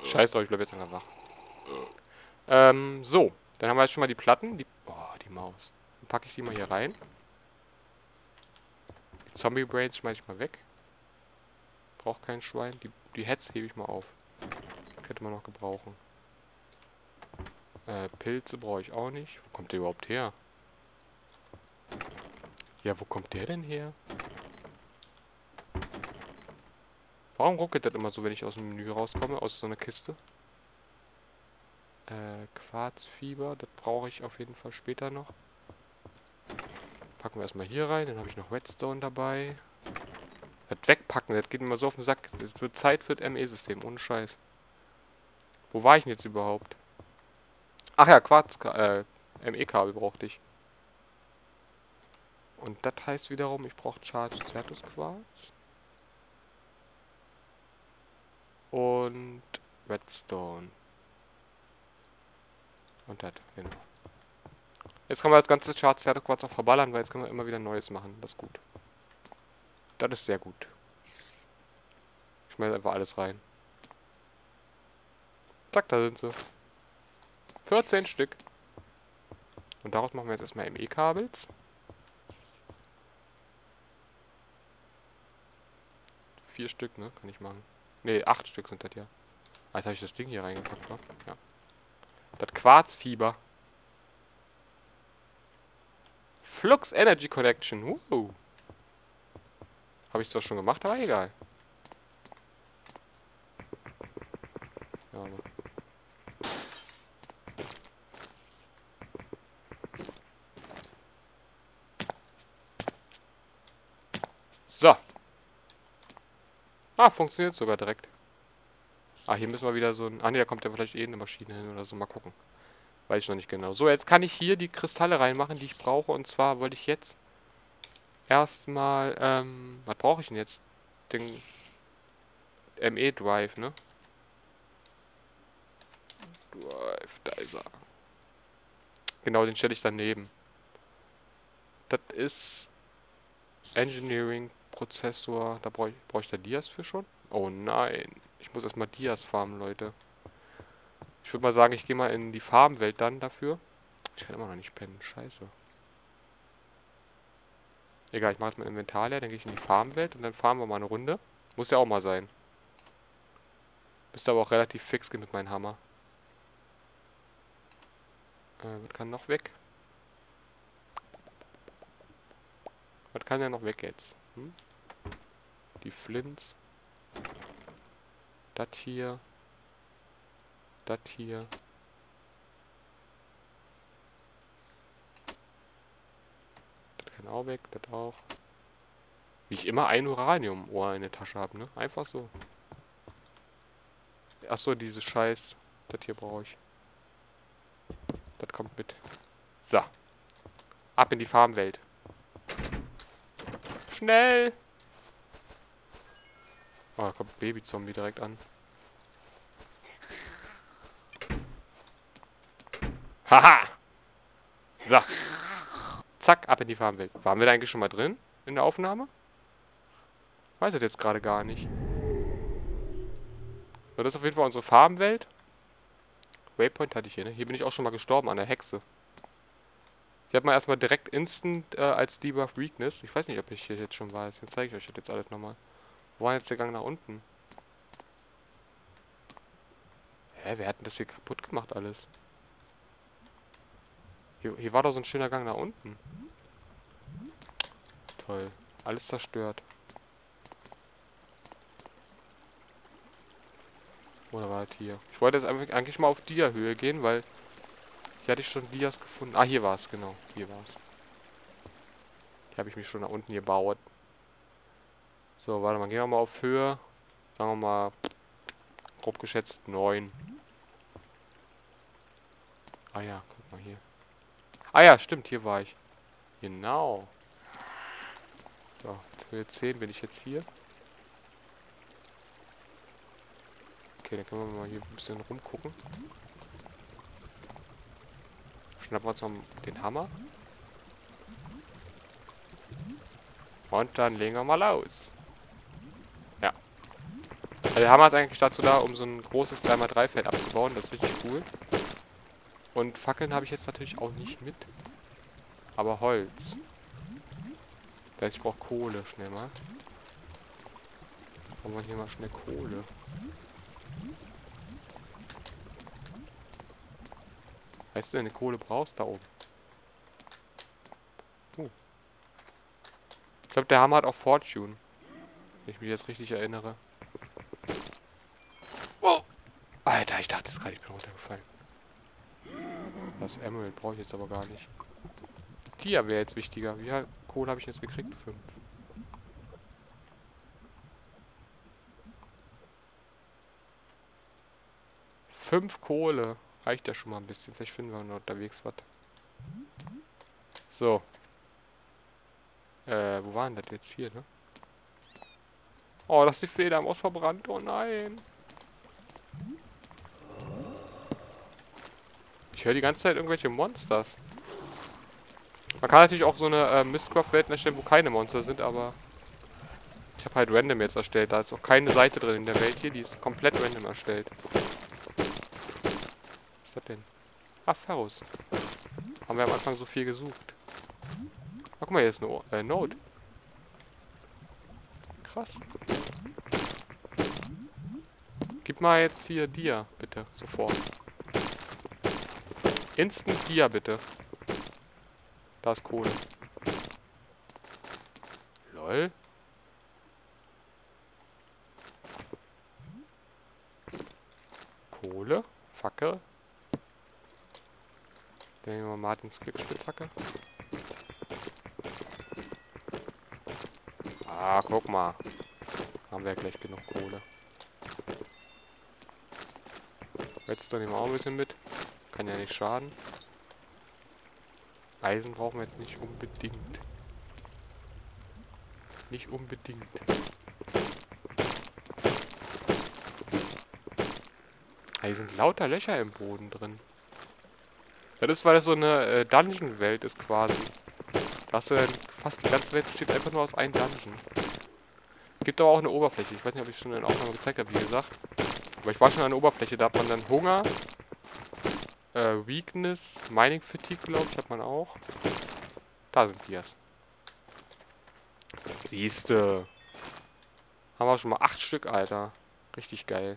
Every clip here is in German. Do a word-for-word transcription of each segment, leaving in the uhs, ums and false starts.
Scheiß drauf, ich bleib jetzt einfach wach. Ähm, so. Dann haben wir jetzt schon mal die Platten. Die, oh, die Maus. Dann packe ich die mal hier rein. Die Zombie-Brains schmeiße ich mal weg. Braucht kein Schwein. Die, die Heads hebe ich mal auf. Könnte man noch gebrauchen. Äh, Pilze brauche ich auch nicht. Wo kommt der überhaupt her? Ja, wo kommt der denn her? Warum ruckelt das immer so, wenn ich aus dem Menü rauskomme? Aus so einer Kiste? Äh, Quarzfieber. Das brauche ich auf jeden Fall später noch. Packen wir erstmal hier rein. Dann habe ich noch Redstone dabei. Das Wegpacken, das geht mir immer so auf den Sack. Es wird Zeit für das M E-System. Ohne Scheiß. Wo war ich denn jetzt überhaupt? Ach ja, Quarz, äh, M E-Kabel brauchte ich. Und das heißt wiederum, ich brauche Charged Certus Quarz. Und Redstone. Und das, genau. Jetzt kann man das ganze Charged Certus Quarz auch verballern, weil jetzt können wir immer wieder Neues machen. Das ist gut. Das ist sehr gut. Ich schmeiße einfach alles rein. Zack, da sind sie. vierzehn Stück. Und daraus machen wir jetzt erstmal M E-Kabels. Vier Stück, ne? Kann ich machen. Ne, acht Stück sind das ja. Ah, jetzt habe ich das Ding hier reingepackt, ne? Ja. Das Quarzfieber. Flux Energy Connection. Wow. Habe ich zwar schon gemacht, aber egal. Ja, aber. So. Ah, funktioniert sogar direkt. Ah, hier müssen wir wieder so ein... Ah, ne, da kommt ja vielleicht eh eine Maschine hin oder so. Mal gucken. Weiß ich noch nicht genau. So, jetzt kann ich hier die Kristalle reinmachen, die ich brauche. Und zwar wollte ich jetzt erstmal... Ähm, was brauche ich denn jetzt? Den M E-Drive, ne? Drive, da ist er. Genau, den stelle ich daneben. Das ist... Engineering Prozessor. Da brauche ich, brauch ich da Dias für schon? Oh nein. Ich muss erstmal Dias farmen, Leute. Ich würde mal sagen, ich gehe mal in die Farmwelt dann dafür. Ich kann immer noch nicht pennen. Scheiße. Egal, ich mache jetzt mein Inventar leer. Dann gehe ich in die Farmwelt und dann fahren wir mal eine Runde. Muss ja auch mal sein. Müsste aber auch relativ fix gehen mit meinem Hammer. Äh, was kann noch weg? Was kann ja noch weg jetzt? Hm? Die Flints. Das hier. Das hier. Das kann auch weg, das auch. Wie ich immer ein Uranium-Ohr in der Tasche habe, ne? Einfach so. Achso, diese Scheiß. Das hier brauche ich. Das kommt mit. So. Ab in die Farmwelt. Schnell! Oh, da kommt Baby-Zombie direkt an. Haha! So. Zack, ab in die Farmwelt. Waren wir da eigentlich schon mal drin? In der Aufnahme? Weiß ich jetzt gerade gar nicht. So, das ist auf jeden Fall unsere Farmwelt. Waypoint hatte ich hier, ne? Hier bin ich auch schon mal gestorben an der Hexe. Ich habe mal erstmal direkt instant äh, als Debuff Weakness. Ich weiß nicht, ob ich hier jetzt schon war. Jetzt zeige ich euch das jetzt alles nochmal. Wo war jetzt der Gang nach unten? Hä, wer hat denn das hier kaputt gemacht alles? Hier, hier war doch so ein schöner Gang nach unten. Toll. Alles zerstört. Oder war das hier? Ich wollte jetzt eigentlich mal auf Dia-Höhe gehen, weil hier hatte ich schon Dias gefunden. Ah, hier war es, genau. Hier war es. Hier habe ich mich schon nach unten gebaut. So, warte mal. Gehen wir mal auf Höhe. Sagen wir mal, grob geschätzt neun. Ah ja, guck mal hier. Ah ja, stimmt, hier war ich. Genau. So, Höhe zehn bin ich jetzt hier. Okay, dann können wir mal hier ein bisschen rumgucken. Schnappen wir uns mal den Hammer. Und dann legen wir mal los. Ja. Also der Hammer ist eigentlich dazu da, um so ein großes drei mal drei Feld abzubauen. Das ist richtig cool. Und Fackeln habe ich jetzt natürlich auch nicht mit. Aber Holz. Das heißt, ich brauche Kohle schnell mal. Brauchen wir hier mal schnell Kohle. Weißt du, wenn du Kohle brauchst, da oben. Uh. Ich glaube, der Hammer hat auch Fortune. Wenn ich mich jetzt richtig erinnere. Oh! Alter, ich dachte jetzt gerade, ich bin runtergefallen. Das Emerald brauche ich jetzt aber gar nicht. Tia wäre jetzt wichtiger. Wie viel Kohle habe ich jetzt gekriegt? Fünf. Fünf Kohle. Reicht ja schon mal ein bisschen. Vielleicht finden wir noch unterwegs was. So. Äh, wo waren das jetzt? Hier, ne? Oh, das ist die Feder am Ausverbrannt. Oh nein. Ich höre die ganze Zeit irgendwelche Monsters. Man kann natürlich auch so eine äh, Mistcraft-Welt erstellen, wo keine Monster sind, aber ich habe halt random jetzt erstellt. Da ist auch keine Seite drin in der Welt hier, die ist komplett random erstellt. Was ist das denn? Ah, Ferrus. Haben wir am Anfang so viel gesucht. Ah, guck mal, hier ist eine äh, Node. Krass. Gib mal jetzt hier Dia, bitte, sofort. Instant Dia, bitte. Da ist Kohle. Lol. Kohle. Fackel. Dann nehmen wir Martins Glücksspitzhacke. Ah, guck mal. Haben wir ja gleich genug Kohle. Jetzt nehmen wir auch ein bisschen mit. Kann ja nicht schaden. Eisen brauchen wir jetzt nicht unbedingt. Nicht unbedingt. Hier sind lauter Löcher im Boden drin. Das ist, weil das so eine äh, Dungeon-Welt ist quasi. Da hast du dann fast die ganze Welt besteht einfach nur aus einem Dungeon. Gibt aber auch eine Oberfläche. Ich weiß nicht, ob ich schon in der Aufnahme gezeigt habe, wie gesagt. Aber ich war schon an der Oberfläche. Da hat man dann Hunger. Äh, Weakness. Mining Fatigue, glaube ich, hat man auch. Da sind die erst. Siehste. Haben wir schon mal acht Stück, Alter. Richtig geil.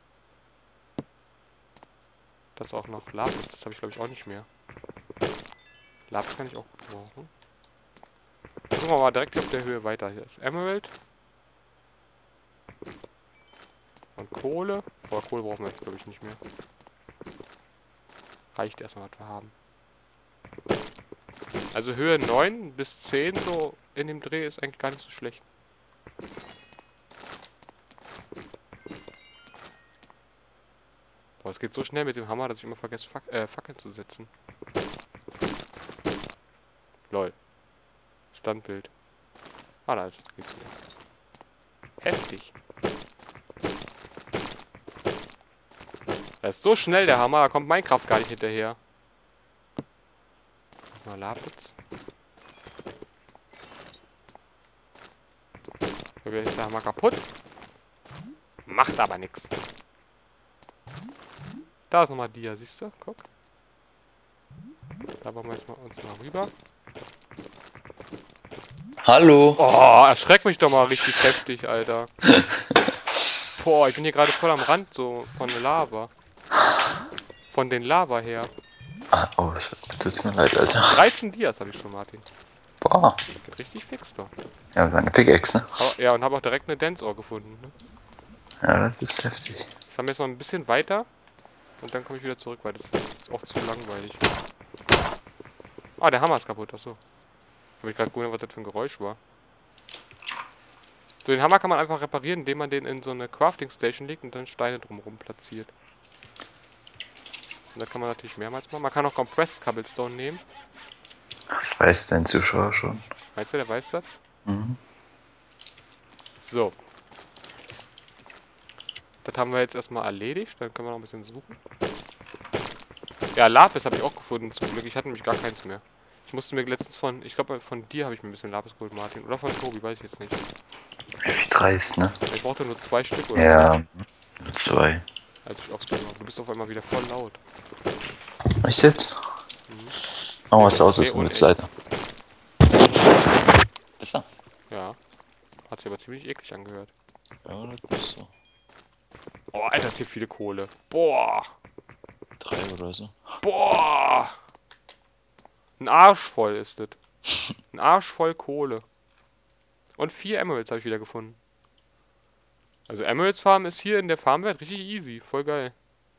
Das auch noch Lapis. Das habe ich, glaube ich, auch nicht mehr. Lapis kann ich auch brauchen. Gucken wir mal direkt auf der Höhe weiter. Hier ist Emerald. Und Kohle. Aber Kohle brauchen wir jetzt, glaube ich, nicht mehr. Reicht erstmal, was wir haben. Also Höhe neun bis zehn so in dem Dreh ist eigentlich gar nicht so schlecht. Boah, es geht so schnell mit dem Hammer, dass ich immer vergesse, Fac äh, Fackeln zu setzen. Lol. Standbild. Ah, da ist, geht's wieder. Heftig. Das ist so schnell, der Hammer, da kommt Minecraft gar nicht hinterher. Mal Lapis. Vielleicht ist der Hammer kaputt. Macht aber nichts. Da ist nochmal Dia, siehst du? Guck. Da wollen wir jetzt mal uns mal rüber. Hallo. Oh, erschreck mich doch mal richtig heftig, Alter. Boah, ich bin hier gerade voll am Rand, so von der Lava. Von den Lava her. Ah, oh, das tut mir leid, Alter. dreizehn Dias habe ich schon, Martin. Boah. Geht richtig fix doch. Ja, mit meiner Pickaxe, ne? Aber, ja, und habe auch direkt eine Dance-Ohr gefunden. Ne? Ja, das ist heftig. Ich habe jetzt noch ein bisschen weiter. Und dann komme ich wieder zurück, weil das ist auch zu langweilig. Ah, der Hammer ist kaputt, achso. Habe ich gerade gewundert, was das für ein Geräusch war. So, den Hammer kann man einfach reparieren, indem man den in so eine Crafting Station legt und dann Steine drumherum platziert. Und da kann man natürlich mehrmals machen. Man kann auch Compressed Cobblestone nehmen. Das weiß dein Zuschauer schon. Weißt du, der weiß das? Mhm. So. Das haben wir jetzt erstmal erledigt. Dann können wir noch ein bisschen suchen. Ja, Lapis habe ich auch gefunden, zum Glück. Ich hatte nämlich gar keins mehr. Ich musste mir letztens von, ich glaube von dir habe ich mir ein bisschen Lapis geholt, Martin. Oder von Tobi, weiß ich jetzt nicht. Wie Wie dreist, ne? Ich brauchte nur zwei Stück oder Ja, nur zwei. so, als ich aufs Game war. Du bist auf einmal wieder voll laut. Echt jetzt? Mhm. Oh, Nee, was laut nee, ist, und und wird's echt. leiser. Besser? Ja. Hat sich aber ziemlich eklig angehört. Ja, das ist so. Oh, Alter, ist hier viele Kohle. Boah. Drei oder so. Boah. Ein Arsch voll ist das. Ein Arsch voll Kohle. Und vier Emeralds habe ich wieder gefunden. Also Emeralds Farm ist hier in der Farmwelt richtig easy. Voll geil.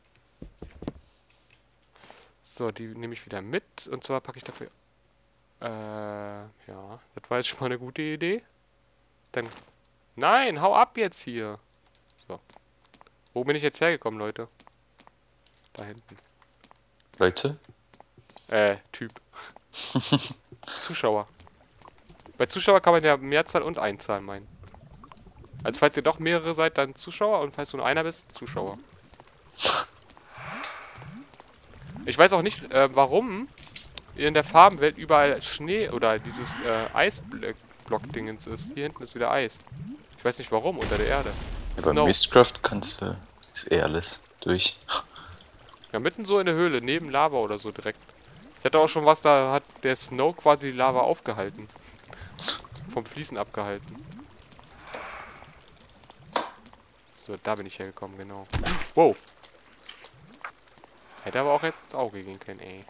So, die nehme ich wieder mit. Und zwar packe ich dafür... Äh, ja. Das war jetzt schon mal eine gute Idee. Dann... Nein, hau ab jetzt hier. So. Wo bin ich jetzt hergekommen, Leute? Da hinten. Leute? Äh, Typ. Zuschauer. Bei Zuschauer kann man ja Mehrzahl und Einzahl meinen. Also falls ihr doch mehrere seid, dann Zuschauer. Und falls du nur einer bist, Zuschauer. Ich weiß auch nicht, äh, warum in der Farbenwelt überall Schnee oder dieses äh, Eisblock-Dingens ist. Hier hinten ist wieder Eis. Ich weiß nicht warum, unter der Erde. Ja, beim Snow. Mistcraft kannst du... Ist eh alles durch. Ja, mitten so in der Höhle, neben Lava oder so direkt. Ich hatte auch schon was, da hat der Snow quasi die Lava aufgehalten. Vom Fließen abgehalten. So, da bin ich hergekommen, genau. Wow. Hätte aber auch jetzt ins Auge gehen können, ey.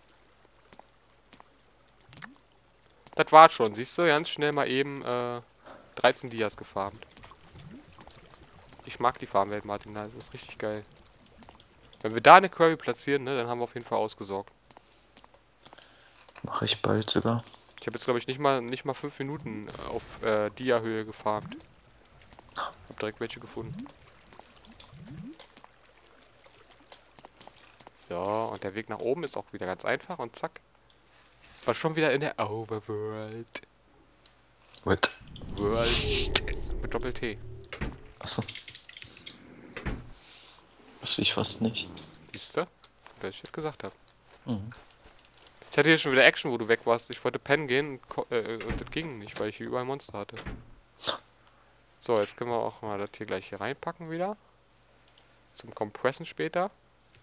Das war's schon, siehst du? Ganz schnell mal eben äh, dreizehn Dias gefarmt. Ich mag die Farmwelt, Martin, das ist richtig geil. Wenn wir da eine Quarry platzieren, ne, dann haben wir auf jeden Fall ausgesorgt. Mache ich bald sogar. Ich habe jetzt, glaube ich, nicht mal nicht mal fünf Minuten auf äh, Dia-Höhe gefarmt. Hab direkt welche gefunden. So, und der Weg nach oben ist auch wieder ganz einfach und zack. Jetzt war schon wieder in der Overworld. What? World. Mit Doppel-T. Achso. Wusste ich fast nicht. Siehst du? Was ich jetzt gesagt habe. Mhm. Ich hatte hier schon wieder Action, wo du weg warst. Ich wollte pennen gehen und, ko- äh, und das ging nicht, weil ich hier überall Monster hatte. So, jetzt können wir auch mal das hier gleich hier reinpacken wieder. Zum Kompressen später.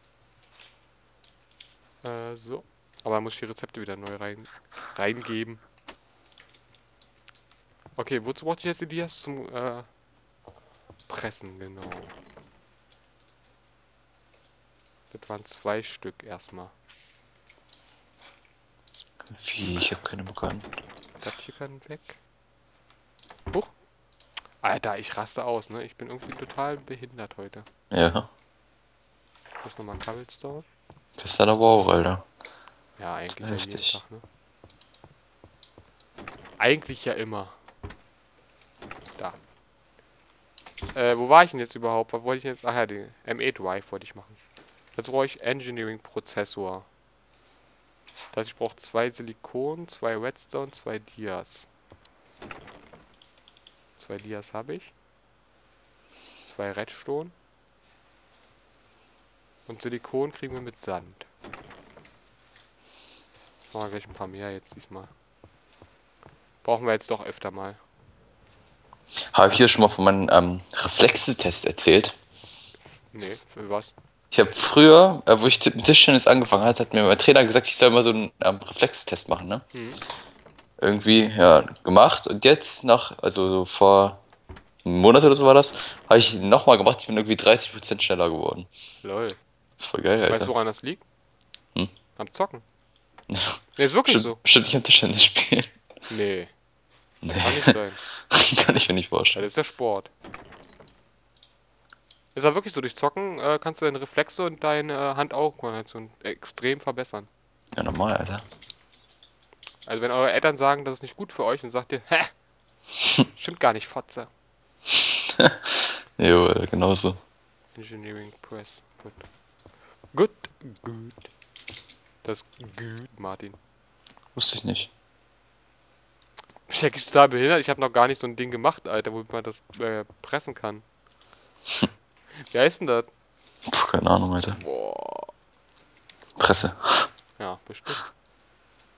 Äh, so. Aber dann muss ich die Rezepte wieder neu rein reingeben. Okay, wozu brauchte ich jetzt die Dias? Zum äh, Pressen, genau. Das waren zwei Stück erstmal. Wie? Ich habe keine bekommen. Das hier kann weg. Huch. Alter, ich raste aus, ne? Ich bin irgendwie total behindert heute. Ja. Hier ist nochmal Cobblestone. Gestern aber auch, Alter. Ja, eigentlich ja jeden Heftig. Tag, ne? Eigentlich ja immer. Da. Äh, wo war ich denn jetzt überhaupt? Was wollte ich jetzt? Ach ja, den M E Drive wollte ich machen. Jetzt brauche ich Engineering Prozessor. Das heißt, ich brauche zwei Silikon, zwei Redstone, zwei Dias. Zwei Dias habe ich. Zwei Redstone. Und Silikon kriegen wir mit Sand. Machen wir gleich ein paar mehr jetzt diesmal. Brauchen wir jetzt doch öfter mal. Habe ich hier schon mal von meinem ähm, Reflexetest erzählt? Nee, für was? Ich habe früher, äh, wo ich mit Tischtennis angefangen hat, hat mir mein Trainer gesagt, ich soll mal so einen ähm, Reflextest machen, ne? Mhm. Irgendwie, ja, gemacht. Und jetzt nach, also so vor einem Monat oder so war das, habe ich nochmal gemacht. Ich bin irgendwie dreißig Prozent schneller geworden. Lol. Das ist voll geil, Alter. Weißt du, woran das liegt? Hm? Am Zocken. Nee, ist wirklich Bestimmt, so. bestimmt nicht am Tischtennis spielen. Nee, Nee. kann nicht sein. Kann ich mir nicht Ja, vorstellen. das ist ja Sport. Ist ja wirklich so, durch Zocken äh, kannst du deine Reflexe und deine äh, Hand-Augen-Koordination extrem verbessern. Ja, normal, Alter. Also wenn eure Eltern sagen, das ist nicht gut für euch, dann sagt ihr, hä? Stimmt gar nicht, Fotze. Jo, äh, genauso. Engineering Press. Gut. Gut, gut. Das ist gut, Martin. Wusste ich nicht. Ich bin total behindert. Ich habe noch gar nicht so ein Ding gemacht, Alter, womit man das äh, pressen kann. Wie heißt denn das? Puh, keine Ahnung, Alter. Boah. Presse. Ja, bestimmt.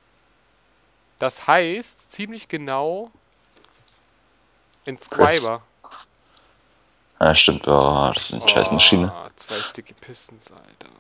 Das heißt ziemlich genau Inscriber. Ja, stimmt, boah, das ist eine scheiß Maschine. Oh, zwei Sticky Pistons, Alter.